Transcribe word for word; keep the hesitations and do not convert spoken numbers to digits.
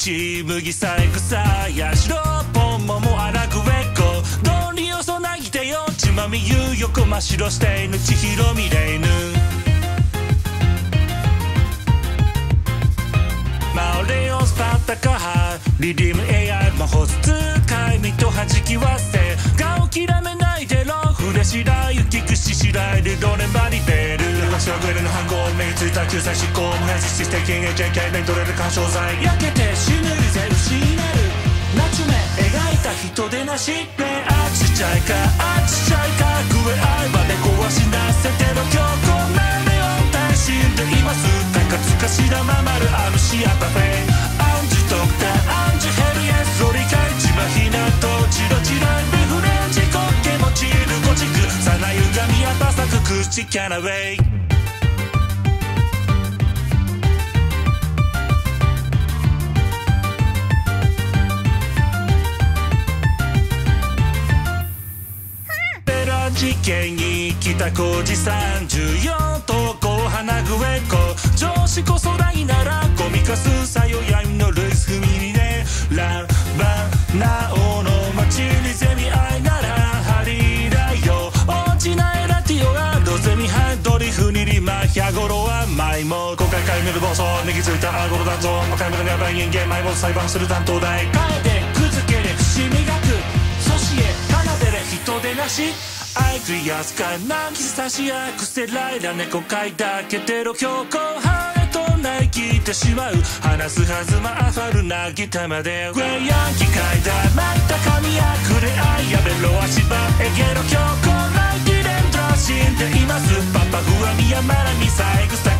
ち麦さえ草や白ポンもも荒くべっこどんりをそなぎてよちまみゆう横真っ白していぬちひろみれいぬマオレオスパッタカハリディム エーアイ 魔法使い身と弾き忘れ顔きらめないでろフレしらゆきくししらいでどればに出る私はグレルの犯行目についた救済執行も変質して禁煙 ジェーケー 目に取れる干渉剤焼けて死ぬぜ失るナチュメ描いた人でなしねあちっちゃいかあちっちゃいか食え合いまで壊しなせての強行メレオン大死んでいます高つかしらままるアムシアパフェアンジドクターアンジヘリエスロリカイチマヒナとチロチライビフレンジコッケモチルゴチクサナユガミアパサククチキャナウェイ事件に来た工事さんじゅうよん投稿花ぐえっこ上司こそ大ならゴミかすさよ闇のルイス踏みにねラバナオの街にゼミアイならハリラよ落ちないラティオがドゼミハンドリフにリマヒャゴロはマイモ公開会見る暴走ネギついたアゴロだぞ魔界村のヤバい人間マイモ裁判する担当代カエデくずけれ伏磨くソシエカナデレ人でなしアイクリアスかなきさしやくせらいら猫飼いだけてろ標高ハエとない聞いてしまう話すはずまあファルなギターまでグレイヤン機械だまた神やくれあいやべろ足場えげろ標高ライティレンドラ死んでいますパパフアミヤマラミサイグスタ